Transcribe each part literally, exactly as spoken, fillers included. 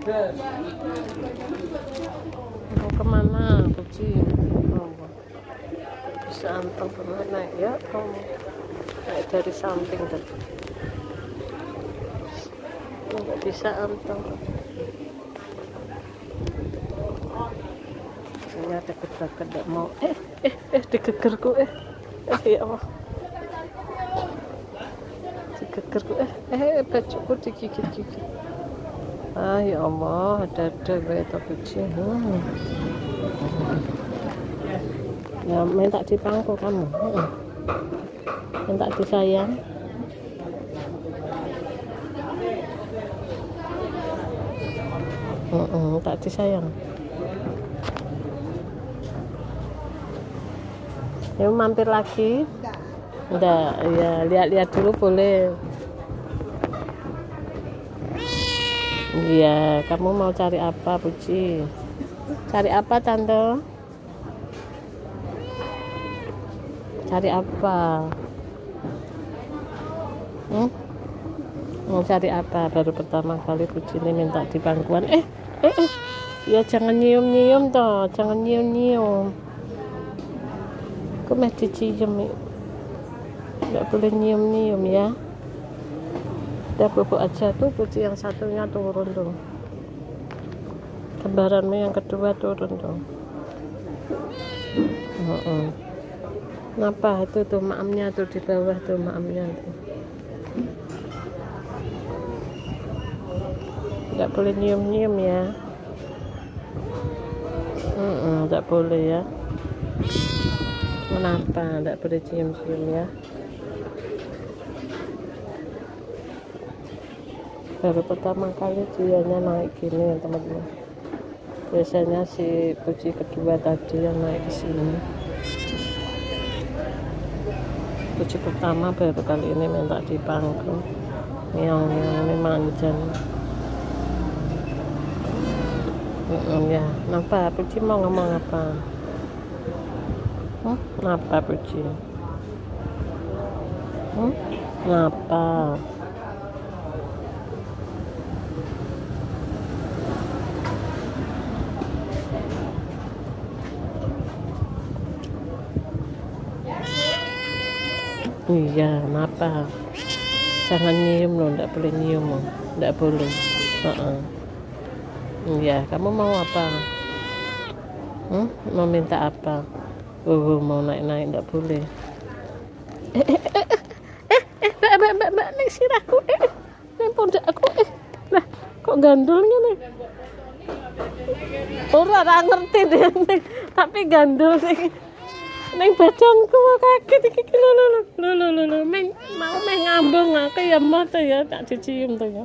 Mau kemana kucing? Oh, bisa anteng banget naik ya. Oh, naik dari samping tadi. Nggak bisa anteng. Ini ada gebrakan nggak mau. Eh, eh, eh, digegerku eh, eh ya Allah. Digegerku eh, eh, bajuku digigit-gigit. Ah ya Allah, ada-ada itu kucing. Hmm. Ya minta dipangku kamu. Hmm. Minta disayang. Hmm, hmm, tak disayang. Ya mampir lagi. Enggak, ya lihat-lihat dulu boleh. Iya, kamu mau cari apa, Puji? Cari apa, Tante? Cari apa? Hmm? Mau cari apa? Baru pertama kali Puji ini minta di pangkuan. Eh, eh, eh. Ya jangan nyium-nyium toh, jangan nyium-nyium. Aku mah dicium. Nggak boleh nyium-nyium ya. Udah bubuk aja tuh, Puji yang satunya turun tuh. Kembaranmu yang kedua turun tuh. Uh -uh. Kenapa itu tuh maamnya tuh di bawah tuh maamnya tuh. Nggak boleh nyium-nyium ya. Uh -uh, nggak boleh ya. Kenapa nggak boleh cium-cium ya? Baru pertama kali dianya naik gini ya teman-teman. Biasanya si Puji kedua tadi yang naik ke sini. Puji pertama baru kali ini minta dipangku. Yang ini manjan. Mm -mm, ya, kenapa Puji mau ngomong apa? Hmm? Kenapa Puji? Hmm? Kenapa? Iya, kenapa? Jangan nyium loh, enggak boleh nyium loh, enggak boleh. Uh-uh. Iya, kamu mau apa? Hmm? Mau minta apa? Oh, mau naik-naik enggak boleh. Eh, eh, eh, eh, eh, mbak, mbak, mbak, mbak, nih sirahku, eh, nih pundak aku, eh, lah, kok gandulnya nih? Ora, ora ngerti deh, nih, tapi gandul nih. Neng badanku kaget iki lho lho lho lho lho lho meng mau meh ngambung aku ya mata ya tak dicium tuh ya.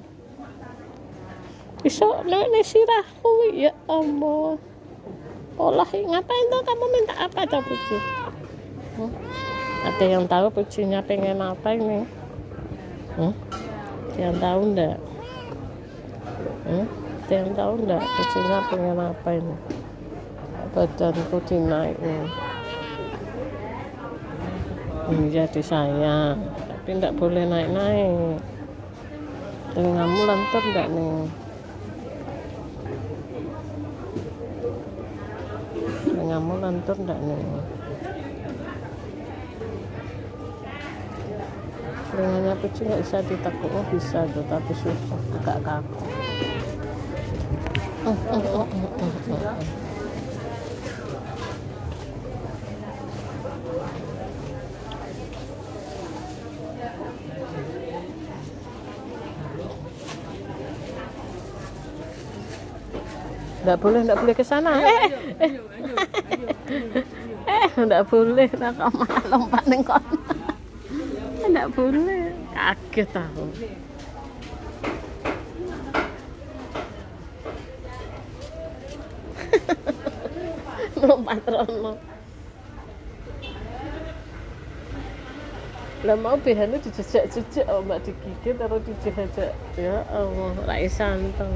Iso nek sirahku ya Allah. Olah ngapain tuh kamu minta apa tuh Puji? Hmm? Ada yang tahu Pujinya pengen apa ini? Hmm? Yang tahu enggak? Hmm? Ada yang tahu enggak Pujinya pengen apa ini? Badanku dinaikin. Iya disayang, tapi enggak boleh naik-naik. Telingamu lentur enggak nih? Telingamu lentur enggak nih? Telinganya Puji nggak bisa ditekuk, oh bisa tuh, tapi susah, agak kaku. Uh, uh, uh, uh, uh, uh. Nggak boleh, nggak boleh ke sana. Eh, eh, eh, nggak boleh. Nak malah lompat neng kono. Nggak boleh. Kaget tahu. Lompat rono. Lah mau behane dijejak-jejak, oh mbak digigit atau dijejak. Ya Allah, rai santeng.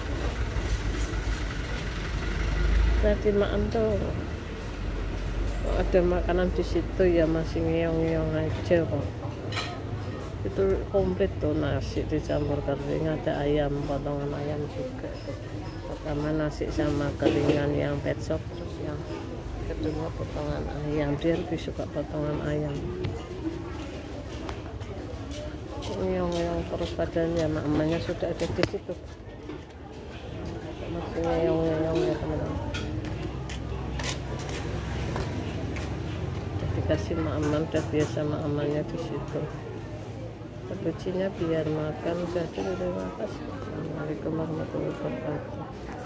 Tadi makan tuh ada makanan di situ ya masih ngeong-ngeong aja kok. Itu komplit tuh, nasi dicampur kering, ada ayam, potongan ayam juga. Pertama nasi sama keringan yang pet shop, terus yang kedua potongan ayam. Dia lebih suka potongan ayam. Ngeong-ngeong terus badannya, mamanya sudah ada di situ. Masih ngeong-ngeong ya teman-teman. Dikasih makanan, udah biasa makanannya di situ. Kuncinya biar makan. Jadi terima kasih. Assalamualaikum warahmatullahi wabarakatuh.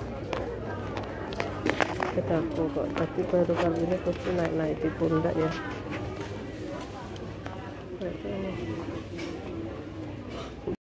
Kita kok tadi baru kali ini kucing naik-naik di pundak ya. Berarti ini